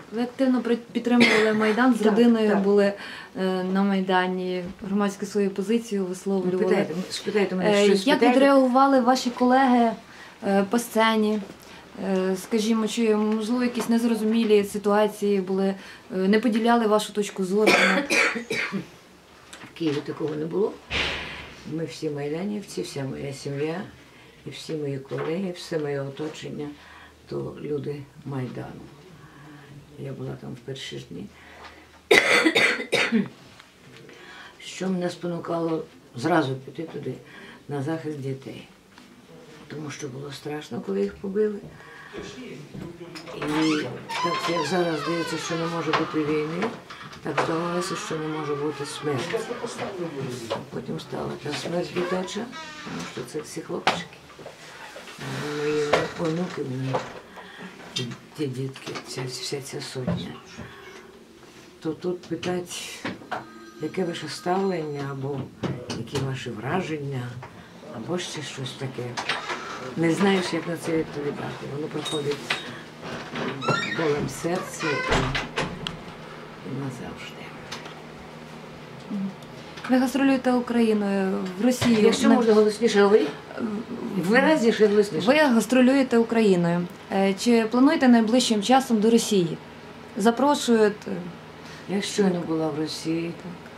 Ви активно підтримували Майдан, з родиною були на Майдані, громадську свою позицію висловлювали. Спитайте мене щось. Як відреагували ваші колеги по сцені? Скажімо, чи, можливо, якісь незрозумілі ситуації були, не поділяли вашу точку зору? В Києві такого не було. Ми всі майданівці, вся моя сім'я, і всі мої колеги, все моє оточення, то люди Майдану. Я була там в перші ж дні. Що мене спонукало зразу піти туди, на захист дітей. Тому що було страшно, коли їх побили. І так як зараз здається, що не може бути війни, так здавалося, що не може бути смерті. Потім стала та смерть дитяча, тому що це всі хлопчики. Мої онуки мені, ті дітки, вся ця сотня. То тут питать, яке ваше ставлення, або які ваші враження, або ще щось таке. Не знаєш, як на це відповідати. Воно проходить болем серця і назавжди. Ви гастролюєте Україною, в Росії. Якщо можна голосніше говорити, виразніше голосніше. Ви гастролюєте Україною. Чи плануєте найближчим часом до Росії? Запрошують? Я щойно була в Росії,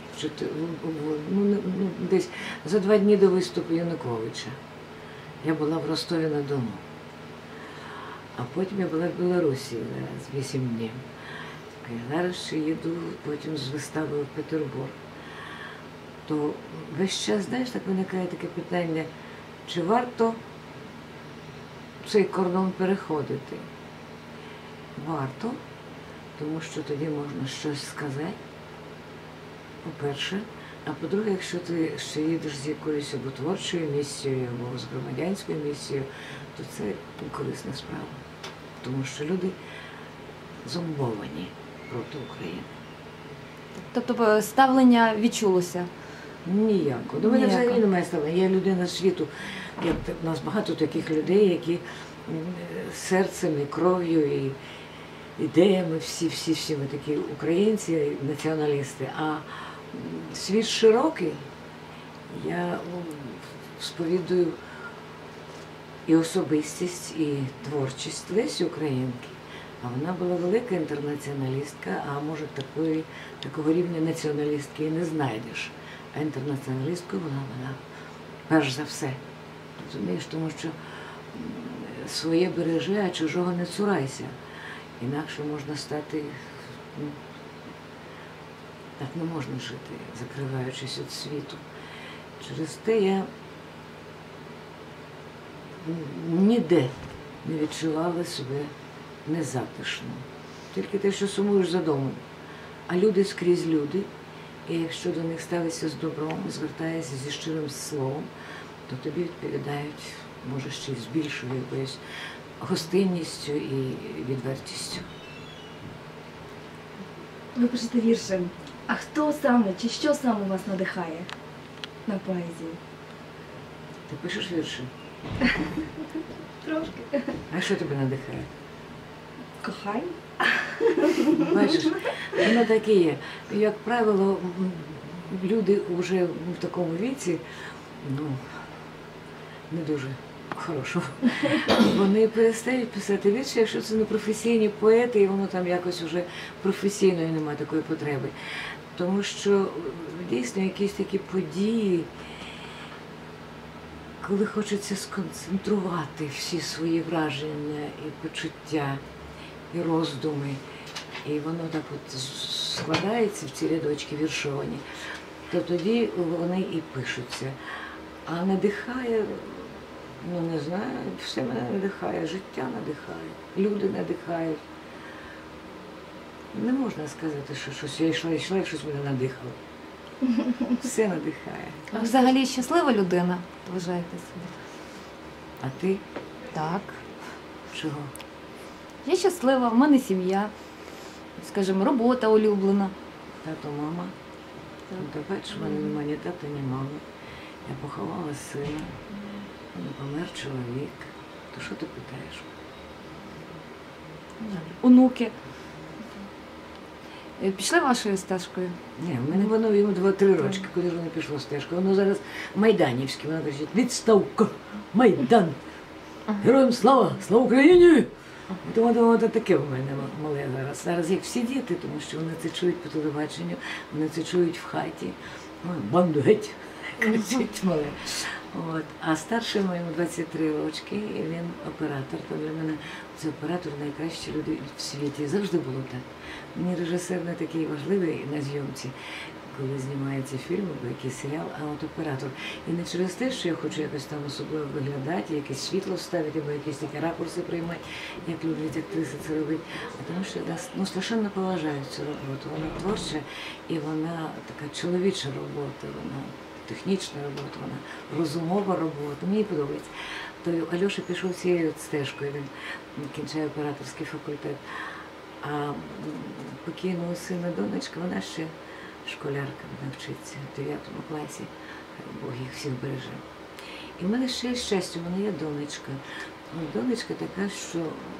десь за 2 дні до виступу Януковича. Я була в Ростові-на-Дону. А потім я була в Білорусі зараз 8 днів. А я зараз ще їду потім з виставою в Петербург. То весь час, знаєш, так виникає таке питання, чи варто цей кордон переходити? Варто, тому що тоді можна щось сказати, по-перше. А по-друге, якщо ти ще їдеш з якоюсь або творчою місією, або з громадянською місією, то це корисна справа. Тому що люди зомбовані проти України. Тобто ставлення відчулося? Ніякого. До мене взагалі немає ставлення. Я людина світу. У нас багато таких людей, які серцем і кров'ю, і ідеями, всі ми такі українці, націоналісти. А світ широкий, я сповідую і особистість, і творчість Лесі Українки. А вона була велика інтернаціоналістка, а може такого рівня націоналістки і не знайдеш. А інтернаціоналісткою вона була перш за все. Розумієш, тому що своє бережи, а чужого не цурайся. Інакше можна стати... Так не можна жити, закриваючись від світу. Через те я ніде не відчувала себе незатишно. Тільки те, що сумуєш за домом. А люди скрізь люди, і якщо до них ставишся з добром, звертаєшся зі щирим словом, то тобі відповідають, може, ще й з більшою якоюсь гостинністю і відвертістю. Ви пишете вірші. А хто саме, чи що саме вас надихає на поезію? Ти пишеш вірші? Трошки. А що тебе надихає? Кохання. Бачиш, воно так і є. Як правило, люди вже в такому віці, не дуже хорошого, вони перестають писати вірші, якщо це не професійні поети, і воно там якось вже професійно і немає такої потреби. Тому що дійсно якісь такі події, коли хочеться сконцентрувати всі свої враження і почуття, і роздуми, і воно так от складається в ці рядочки віршовані, то тоді вони і пишуться. А надихає, не знаю, все мене надихає, життя надихає, люди надихають. Не можна сказати, що щось я йшла і щось мене надихало. Все надихає. А взагалі щаслива людина, вважаєте себе? А ти? Так. Чого? Я щаслива, в мене сім'я, скажімо, робота улюблена. Тато, мама. Ти бачиш, в мене немає ні тата, ні мами. Я поховала сина, помер чоловік. То що ти питаєш? Онуки. пішли вашою стежкою? Ні, в мене воно йому 2-3 рочки, куди ж воно пішло стежка. Воно зараз майданівське, воно кричить: відставка, Майдан! Героям слава! Слава Україні! Тому таке в мене мале зараз. Зараз як всі діти, тому що вони це чують по телебаченню, вони це чують в хаті. Ой, банду геть! Кричить мале. От. А старший моєму 23 рочки, і він оператор. То для мене це оператор найкращі люди в світі. Завжди було так. Мені режисер не такий важливий на зйомці, коли знімається фільм або якийсь серіал, а от оператор. І не через те, що я хочу якось там особливо виглядати, якесь світло ставити, або якісь такі ракурси приймати, як люблять актриси це робити, а тому що я страшенно поважаю цю роботу. Вона творча і вона така чоловіча робота, вона технічна робота, вона розумова робота. Мені подобається. То Альоша пішов цією стежкою, він кінчає операторський факультет. А покійного сина донечка, вона ще школярка, вона вчиться в 9 класі, Бог їх всіх береже. І в мене ще є щастя, в мене є донечка. Донечка така, що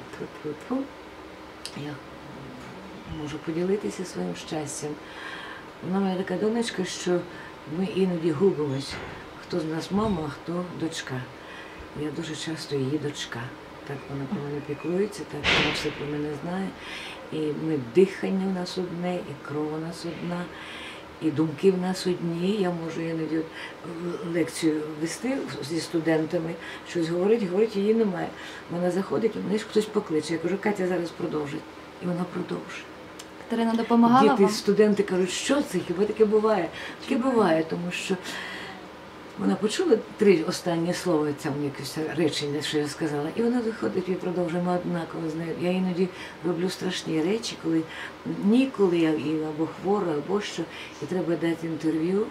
я можу поділитися своїм щастям. Вона моя така донечка, що ми іноді губимось, хто з нас мама, а хто дочка. Я дуже часто її дочка. Так вона про мене піклується, так вона все про мене знає. І ми дихання в нас одне, і кров у нас одна, і думки в нас одні. Я можу іноді лекцію вести зі студентами, щось говорить, її немає. Вона заходить, і мене хтось покличе. Я кажу: Катя зараз продовжить. І вона продовжує. Катерина допомагала Діти, вам? студенти кажуть: що це? Хіба таке буває? Таке буває, тому що вона почула 3 останні слова, там якесь речення, що я сказала, і вона виходить і продовжуємо однаково з нею. Я іноді роблю страшні речі, коли ніколи я або хвора, або що, і треба дати інтерв'ю.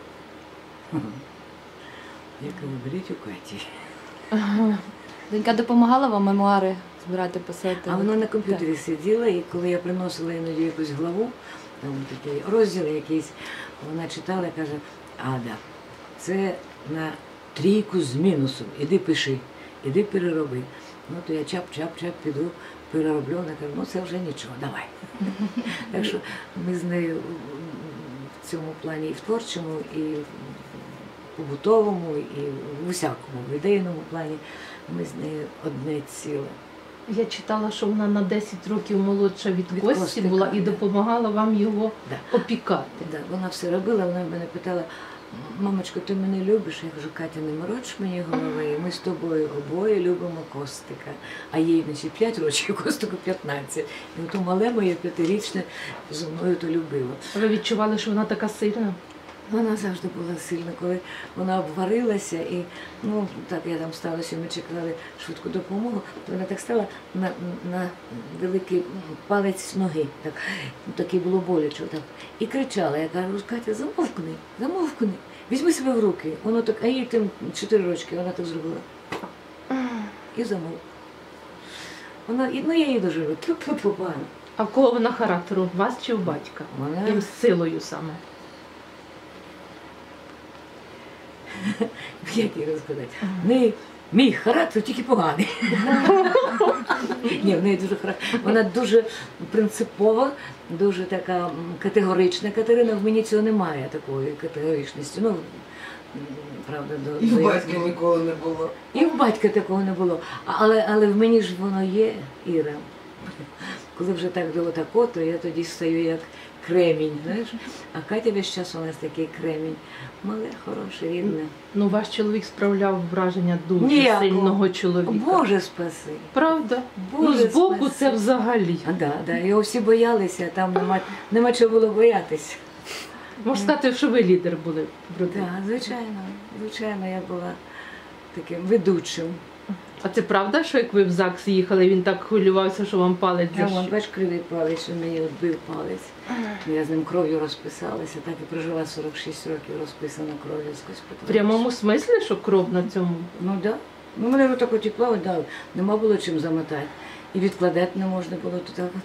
Я кажу: беріть у Каті. Донька допомагала вам мемуари збирати, писати? А вона на комп'ютері сиділа, і коли я приносила іноді якусь главу, там такий розділ якийсь, вона читала і каже: Ада, це на 3 з мінусом, іди пиши, іди перероби. Ну, то я чап-чап-чап піду, перероблю, вона каже: ну це вже нічого, давай. Так що ми з нею в цьому плані і в творчому, і в побутовому, і в усякому, в ідейному плані ми з нею одне ціле. Я читала, що вона на 10 років молодша від Кості Костика, була і да. допомагала вам його Да. опікати. Да, вона все робила, вона мене питала: мамочко, ти мене любиш? Я кажу: Катя, не мороч мені голови, ми з тобою обоє любимо Костика. А їй, значить, 5 років, Костику 15. І ото мале моє 5-річне зі мною то любило. Ви відчували, що вона така сильна? Вона завжди була сильна, коли вона обварилася, і ну так я там сталося, ми чекали швидку допомогу, то вона так стала на великий палець ноги, так, такий було боляче, так, і кричала. Я кажу: Катя, замовкни, замовкни, візьми себе в руки. Воно так, а їй там 4 рочки, вона так зробила. І замовкла. Вона, ну я її дуже люблю, погано. А в кого вона характеру? В вас чи в батька? Вона... Їм силою саме. Як їй розказати? Мій характер тільки поганий. Ні, в неї дуже характер. Вона дуже принципова, дуже така категорична. Катерина, в мені цього немає, такої категоричності. Ну, правда, І в батька ніколи не було. І в батька такого не було. Але в мені ж воно є, Іра. Коли вже так до отако, то я тоді стаю як кремінь, знаєш. А Катя весь час у нас такий кремінь. Мале, хороше, рідне. Ну, ваш чоловік справляв враження дуже Ніякого. сильного чоловіка. Боже спаси. Правда? Боже Ну, збоку спаси. це взагалі. Да, його всі боялися, а там нема чого було боятися. Можна сказати, що ви лідер були в родині. Так, звичайно, я була таким ведучим. А це правда, що як ви в ЗАГС їхали, він так хвилювався, що вам палець А вон, защ... бач, кривий палець, він мені відбив палець. Я з ним кров'ю розписалася, так і прожила 46 років розписана кров'ю з В прямому смислі, що кров на цьому? Ну так. Да. Ну, мене ж так тепло дали, нема було чим замотати. І відкладати не можна було, то так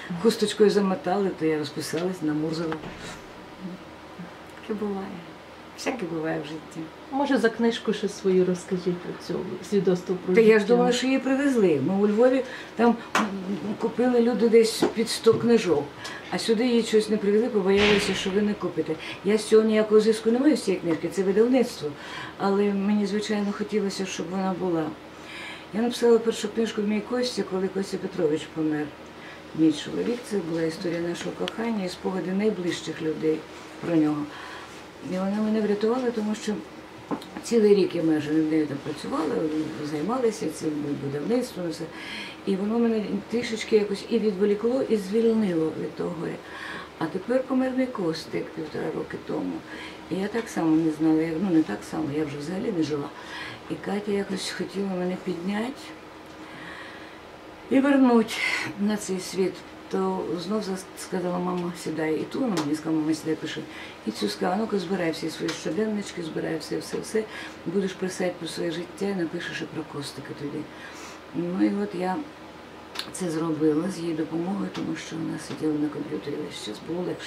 хусточкою замотали, то я розписалась, намурзала. Таке буває. Всяке буває в житті. Може, за книжку ще свою розкажіть про цю свідоцтво про Та я ж життя? думала, що її привезли. Ми у Львові там купили люди десь під 100 книжок, а сюди її щось не привезли, побоялися, що ви не купите. Я з цього ніякого зв'язку не маю з цієї книжки, це видавництво. Але мені, звичайно, хотілося, щоб вона була. Я написала першу книжку «Мій Костя», коли Костя Петрович помер. Мій чоловік, це була історія нашого кохання і спогади найближчих людей про нього. І вона мене врятувала, тому що цілий рік я майже над нею там працювала, займалася цим будівництвом, все. І воно мене трішечки якось і відволікло, і звільнило від того горя. А тепер помер мій Костик 1,5 роки тому. І я так само не знала, ну не так само, я вже взагалі не жила. І Катя якось хотіла мене підняти і вернути на цей світ. То знов сказала, мама, сідай. І ту вона мені сказала, мама, сідай, пиши. І цю сказала, ну-ка, збирай всі свої щоденнички, збирай все. Будеш писати про своє життя і напишеш і про Костика тоді. Ну і от я це зробила з її допомогою, тому що вона сиділа на комп'ютері весь час, було легше.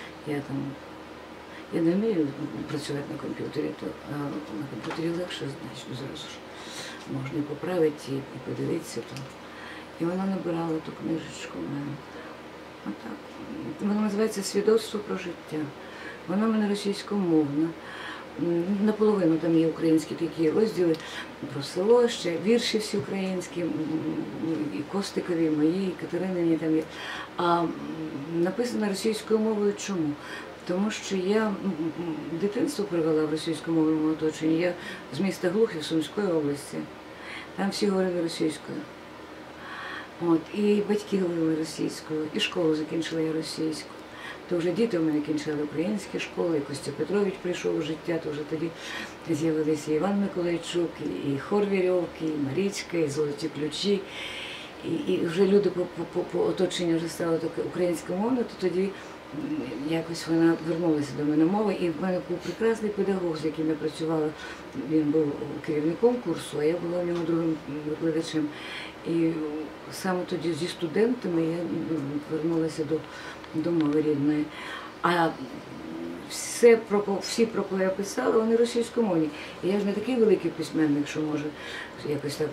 Я не вмію працювати на комп'ютері, а на комп'ютері легше, значно зразу ж. Можна і поправити, і подивитися. І вона набирала ту книжечку в мене. Отак. Вона називається «Свідоцтво про життя». Вона в мене російськомовна. Наполовину там є українські такі розділи про село, ще вірші всі українські, і Костикові, і мої, і Катеринині там є. А написана російською мовою чому? Тому що я дитинство провела в російськомовному оточенні. Я з міста Глухів, Сумської області. Там всі говорили російською. От, і батьки говорили російською, і школу закінчила я російську. То вже діти в мене кінчили українські школи, і Костя Петрович прийшов у життя, то вже тоді з'явилися і Іван Миколайчук, і хор Вірьовки, і Марічка, і Золоті ключі. І вже люди по оточенню вже стали таке українськомовне, то тоді якось вона вернулася до мене мова. І в мене був прекрасний педагог, з яким я працювала. Він був керівником курсу, а я була в нього другим викладачем. І саме тоді зі студентами я вернулася до мови рідної. А всі, про кого я писала, вони російськомовні. І я ж не такий великий письменник, що можу якось так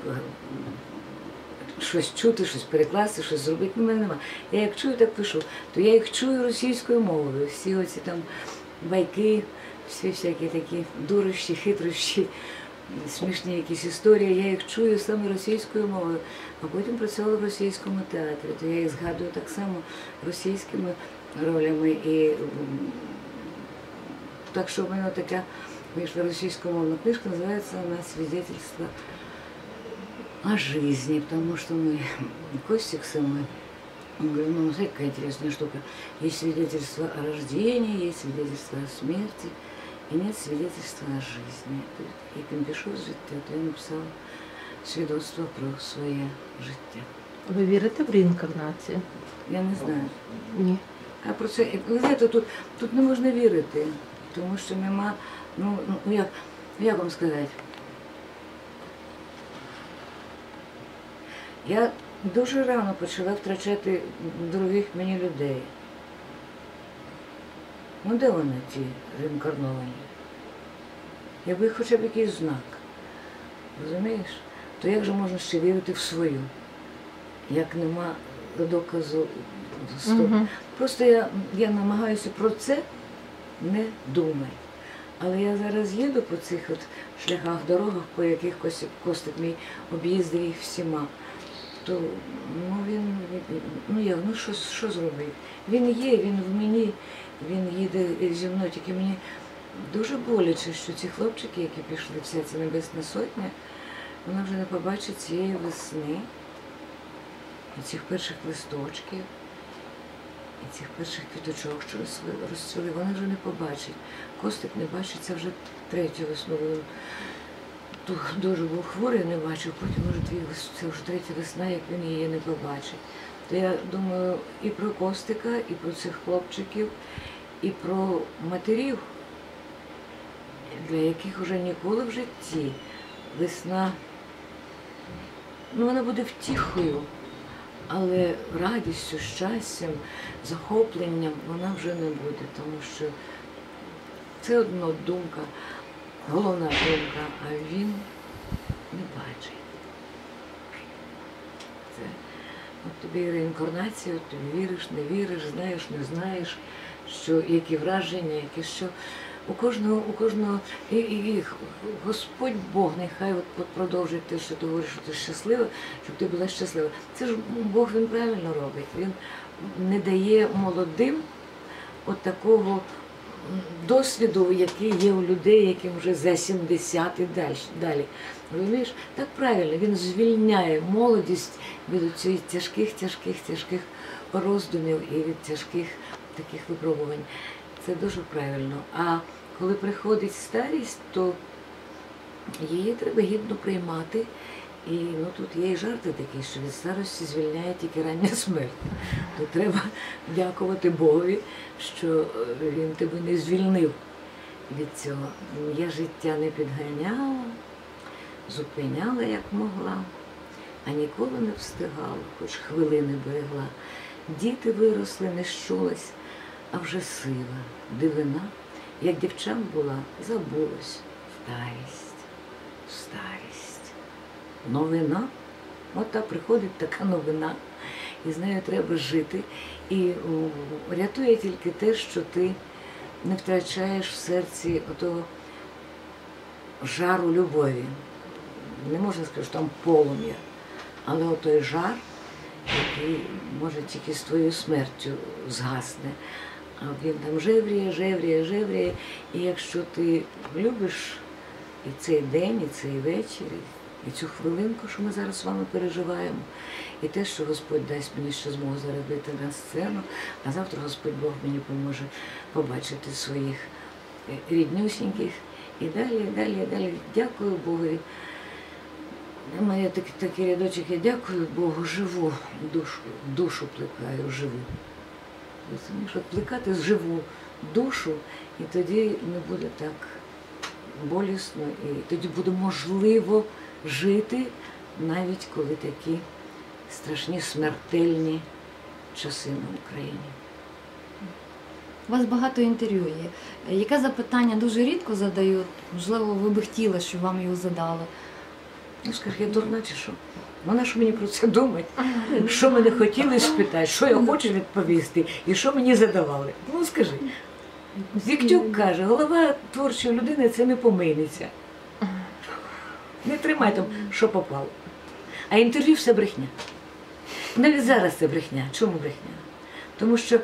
щось чути, щось перекласти, щось зробити. Ну, в мене немає. Я як чую, так пишу. То я їх чую російською мовою. Всі оці там байки, всі всякі такі дурощі, хитрощі, смішні якісь історії. Я їх чую саме російською мовою. А потім працювала в російському театрі. То я їх згадую так само російськими ролями. І так що в мене така вийшла російськомовна книжка, називається вона «Свидетельство о жизни», потому что мы, Костик со мной, он говорит, ну, знаете, какая интересная штука, есть свидетельство о рождении, есть свидетельство о смерти, и нет свидетельства о жизни. Як він пішов з життя, то я написала свідоцтво про своє життя. Ви вірите в реінкарнацію? Я не знаю. Ні. А про це, ви знаєте, тут не можна вірити, тому що нема, як вам сказати, я дуже рано почала втрачати дорогих мені людей. Ну де вони, ті реінкарновані? Якби хоча б якийсь знак, розумієш? То як же можна ще вірити в свою, як нема доказу? Просто я намагаюся про це не думати. Але я зараз їду по цих от шляхах, дорогах, по яких Костик мій об'їздив їх всіма. То що зробити? Він є, він в мені, він їде зі мною, тільки мені дуже боляче, що ці хлопчики, які пішли, вся ця Небесна Сотня, вона вже не побачить цієї весни, і цих перших листочків, і цих перших квіточок, що розцвіли, вона вже не побачить. Костик не бачить, це вже третю весну. Дуже був хворий, не бачив, потім це вже третя весна, як він її не побачить. То я думаю і про Костика, і про цих хлопчиків, і про матерів, для яких вже ніколи в житті весна, вона буде втіхою, але радістю, щастям, захопленням вона вже не буде, тому що Це одна думка, головна думка, а він не бачить. Це от тобі реінкарнація, от тобі віриш, не віриш, знаєш, не знаєш, що, які враження, які що. У кожного, і Господь Бог, нехай от продовжить те, що ти говориш, що ти щаслива, щоб ти була щаслива. Це ж Бог, він правильно робить. Він не дає молодим от такого досвіду, який є у людей, яким вже за 70 і далі. Розумієш? Так правильно, він звільняє молодість від цих тяжких роздумів і від тяжких таких випробувань. Це дуже правильно. А коли приходить старість, то її треба гідно приймати. І ну, тут є і жарти такі, що від старості звільняє тільки рання смерть. То треба дякувати Богові, що він тебе не звільнив від цього. Я життя не підганяла, зупиняла, як могла, а ніколи не встигала, хоч хвилини берегла. Діти виросли, не щулась, а вже сила, дивина, як дівчам була, забулась. Старість. Новина. От та приходить така новина, і з нею треба жити. І рятує тільки те, що ти не втрачаєш в серці отого жару любові. Не можна сказати, що там полум'я, але отой жар, який може тільки з твоєю смертю згасне. А він там жевріє. І якщо ти любиш і цей день, і цей вечір, і цю хвилинку, що ми зараз з вами переживаємо, і те, що Господь дасть мені ще змогу зараз вийти на сцену, а завтра Господь Бог мені поможе побачити своїх ріднюсіньких. І далі. Дякую Богові. У мене такий рядочок, я дякую Богу, живу, душу плекаю, живу. Розумієш, от плекати живу душу, і тоді не буде так болісно, і тоді буде можливо жити, навіть коли такі страшні, смертельні часи на Україні. У вас багато інтерв'ю є. Яке запитання дуже рідко задають? Можливо, ви би хотіли, щоб вам його задали. Ну, скажи, я дурна чи що? Вона ж мені про це думає. Що мене хотіли спитати, що я хочу відповісти і що мені задавали. Ну, скажи. Віктюк каже, голова творчої людини – це не помийниця. Не тримай там, що попало. А інтерв'ю – все брехня. Навіть зараз це брехня. Чому брехня? Тому що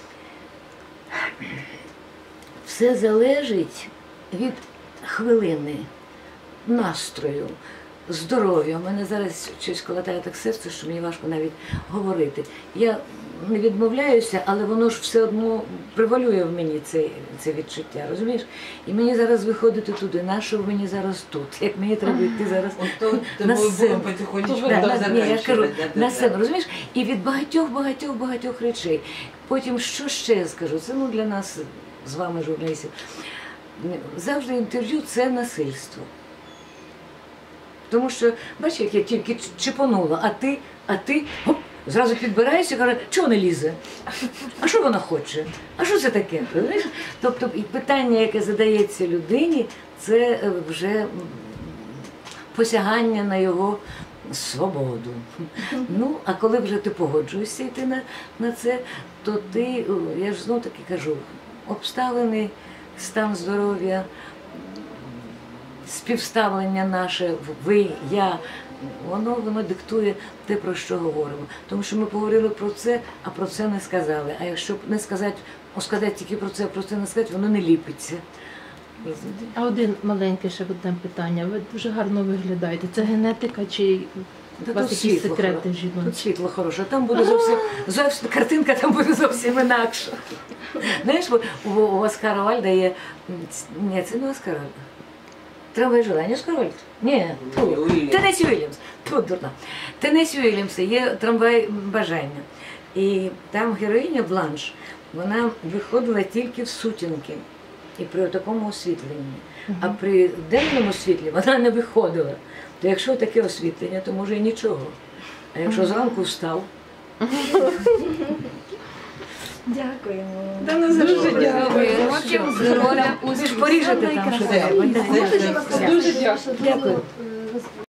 все залежить від хвилини, настрою, здоров'я. У мене зараз щось колотає так серце, що мені важко навіть говорити. Я не відмовляюся, але воно ж все одно превалює в мені це відчуття, розумієш? І мені зараз виходити туди, нащо мені зараз тут, як мені треба йти зараз на сцену. Я кажу, на сцену, розумієш? І від багатьох речей. Потім, що ще я скажу, це для нас, з вами, журналістів, завжди інтерв'ю – це насильство. Тому що, бачиш, як я тільки чіпонула, а ти оп, зразу підбираєшся і каже, чого не лізе? А що вона хоче? А що це таке? Тобто питання, яке задається людині, це вже посягання на його свободу. Ну, а коли вже ти погоджуєшся йти на це, то ти, я ж знову таки кажу, обставини, стан здоров'я, співставлення наше, ви, я, воно диктує те, про що говоримо. Тому що ми поговорили про це, а про це не сказали. А якщо не сказати, тільки про це не сказати, воно не ліпиться. А один маленьке ще одне питання. Ви дуже гарно виглядаєте. Це генетика чи у вас якісь секрети жіночі? Тут світло хороше, там буде зовсім картинка там буде зовсім інакша. Знаєш, у Оскара Вальда є... Ні, це не Оскар Вальда. Трамвай желання, Оскар Вальд? Ні, Теннессі Уільямс. Тут дурна. Теннессі Уільямса є трамвай бажання. І там героїня Бланш, вона виходила тільки в сутінки і при такому освітленні. А при денному світлі вона не виходила. То якщо таке освітлення, то може і нічого. А якщо зранку встав, Дякуємо. Дуже Дякую. Років Здоров'я, Ви ж успіхів. поріжете там, що треба. Можна, щоб вас Дуже попросити вашого дозволу,